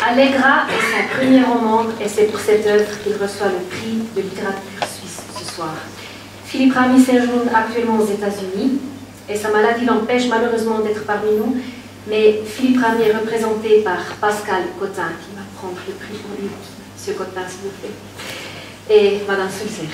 Allegra est son premier roman et c'est pour cette œuvre qu'il reçoit le prix de littérature suisse ce soir. Philippe Ramy séjourne actuellement aux États-Unis et sa maladie l'empêche malheureusement d'être parmi nous, mais Philippe Ramy est représenté par Pascal Cotin qui va prendre le prix pour lui. Monsieur Cotin, s'il vous plaît. Et Madame Sulzer.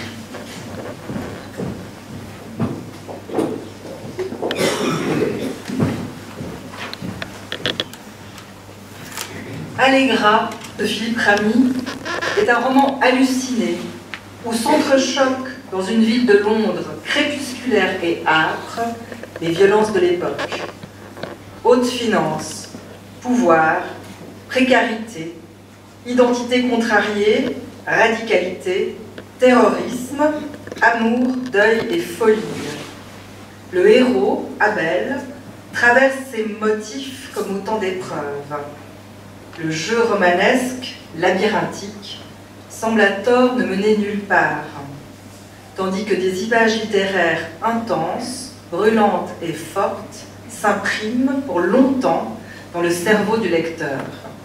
Allegra de Philippe Ramy est un roman halluciné où s'entrechoquent dans une ville de Londres crépusculaire et âpre les violences de l'époque. Haute finance, pouvoir, précarité, identité contrariée, radicalité, terrorisme, amour, deuil et folie. Le héros, Abel, traverse ces motifs comme autant d'épreuves. Le jeu romanesque, labyrinthique, semble à tort ne mener nulle part, tandis que des images littéraires intenses, brûlantes et fortes s'impriment pour longtemps dans le cerveau du lecteur.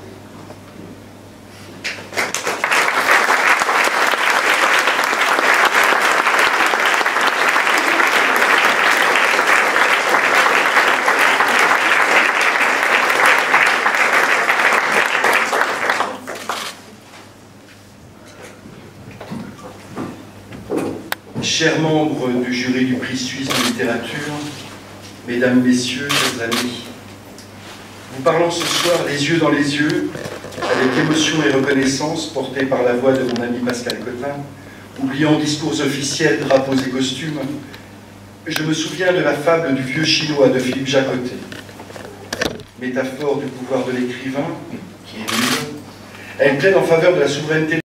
Chers membres du jury du prix suisse de littérature, mesdames, messieurs, chers amis, vous parlons ce soir les yeux dans les yeux, avec émotion et reconnaissance portée par la voix de mon ami Pascal Cotin, oubliant discours officiels, drapeaux et costumes, je me souviens de la fable du vieux chinois de Philippe Jacotet, métaphore du pouvoir de l'écrivain, qui est nul. Elle plaide en faveur de la souveraineté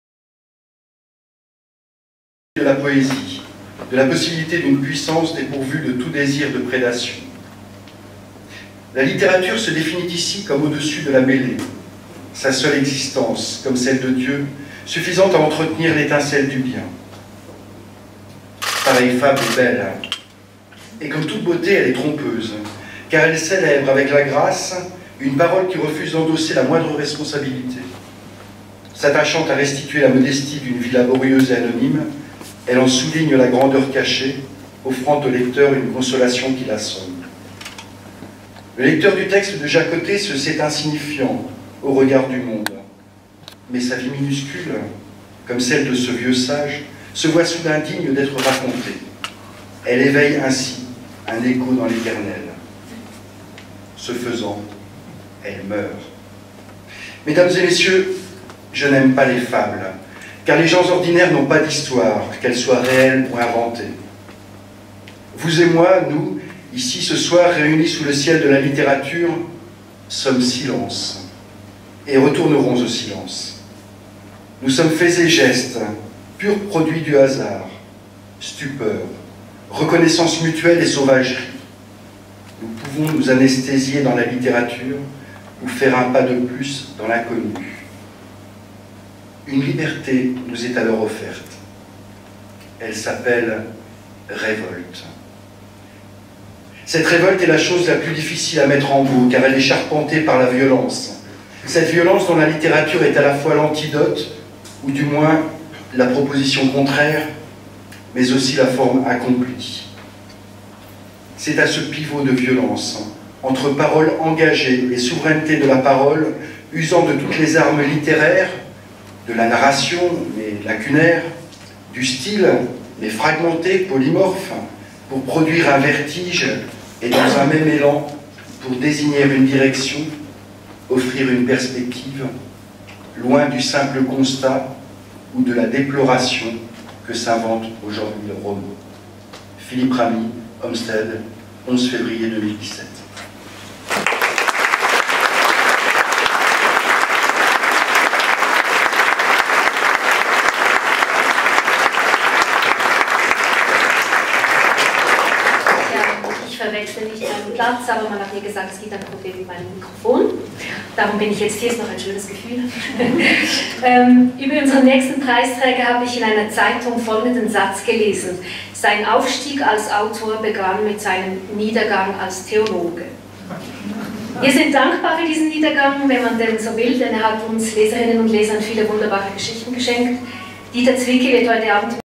de la poésie, de la possibilité d'une puissance dépourvue de tout désir de prédation. La littérature se définit ici comme au-dessus de la mêlée, sa seule existence, comme celle de Dieu, suffisante à entretenir l'étincelle du bien. Pareille fable est belle, et comme toute beauté, elle est trompeuse, car elle célèbre avec la grâce une parole qui refuse d'endosser la moindre responsabilité. S'attachant à restituer la modestie d'une vie laborieuse et anonyme, elle en souligne la grandeur cachée, offrant au lecteur une consolation qui l'assomme. Le lecteur du texte de Jacotet se sait insignifiant au regard du monde, mais sa vie minuscule, comme celle de ce vieux sage, se voit soudain digne d'être racontée. Elle éveille ainsi un écho dans l'éternel. Ce faisant, elle meurt. Mesdames et messieurs, je n'aime pas les fables, car les gens ordinaires n'ont pas d'histoire, qu'elle soit réelle ou inventée. Vous et moi, nous, ici ce soir, réunis sous le ciel de la littérature, sommes silence, et retournerons au silence. Nous sommes faits et gestes, purs produits du hasard, stupeur, reconnaissance mutuelle et sauvagerie. Nous pouvons nous anesthésier dans la littérature ou faire un pas de plus dans l'inconnu. Une liberté nous est alors offerte. Elle s'appelle révolte. Cette révolte est la chose la plus difficile à mettre en mots, car elle est charpentée par la violence. Cette violence dont la littérature est à la fois l'antidote, ou du moins la proposition contraire, mais aussi la forme accomplie. C'est à ce pivot de violence, entre parole engagée et souveraineté de la parole, usant de toutes les armes littéraires, de la narration, mais lacunaire, du style, mais fragmenté, polymorphe, pour produire un vertige et dans un même élan, pour désigner une direction, offrir une perspective, loin du simple constat ou de la déploration que s'invente aujourd'hui le roman. Philippe Ramy, Homestead, 11 février 2017. Ich verwechsel nicht meinen Platz, aber man hat mir gesagt, es gibt ein Problem mit meinem Mikrofon. Darum bin ich jetzt hier, ist noch ein schönes Gefühl. Über unseren nächsten Preisträger habe ich in einer Zeitung folgenden Satz gelesen. Sein Aufstieg als Autor begann mit seinem Niedergang als Theologe. Wir sind dankbar für diesen Niedergang, wenn man denn so will, denn er hat uns Leserinnen und Lesern viele wunderbare Geschichten geschenkt. Dieter Zwicky wird heute Abend